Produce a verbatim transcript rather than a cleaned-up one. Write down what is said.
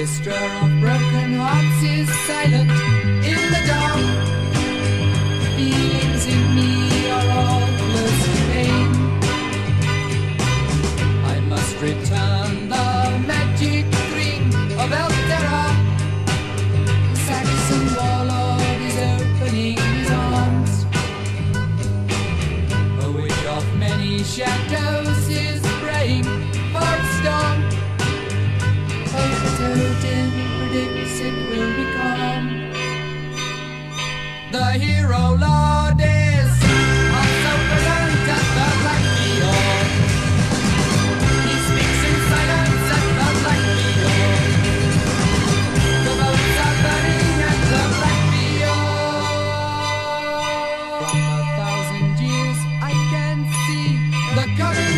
orchestra of broken hearts is silent in the dark. Feelings in me are all close to pain. I must return the magic ring of Eltera. The Saxon warlord is opening his arms. A witch of many shadows is praying for a storm. Odin predicts it will become. The hero lord is also present at the Black Field. He speaks in silence at the Black Field. The boats are burning at the Black Field. From a thousand years I can see the coming